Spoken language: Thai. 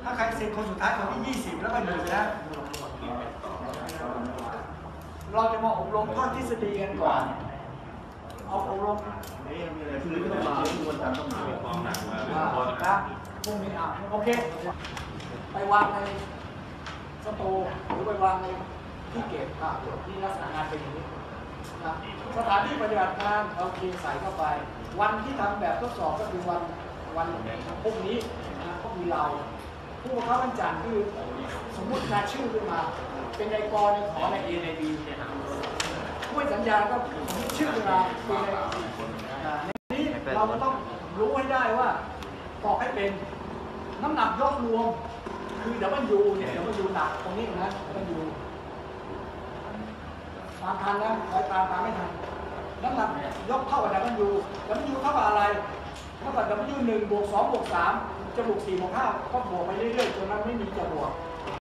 ถ้าใครเซ็นคนสุดท้ายคนที่20แล้วก็อยู่นะเราจะมาอบรมภาคทฤษฎีกันก่อนเอาอบรมนี่มีอะไรคือไม่ต้องมาที่วนตามต้องมาความหนักมานะพรุ่งนี้โอเคไปวางในสตูหรือไปวางในที่เก็บที่ลักษณะงานเป็นอย่างนี้นะสถานที่ปฏิบัติงานเราเคียงใส่เข้าไปวันที่ทำแบบทดสอบก็คือวันพรุ่งนี้นะก็มีเราผู้บังคับบัญชาคือสมมุติรายชื่อขึ้นมาเป็นในกรในขอในเอในบีเนี่ยผู้สัญญาก็ชื่อขึ้นมาเป็นในนี้เราก็ต้องรู้ให้ได้ว่าบอกให้เป็นน้ำหนักยกรวมคือWเนี่ยWหนักตรงนี้นะWตามทันนะคอยตามไม่ทันน้ำหนักยกเท่ากับWเท่ากับอะไรเท่ากับ W1 บวก2บวก3จะบวก4บวก5ก็บวกไปเรื่อยๆจนนั้นไม่มีจะบวก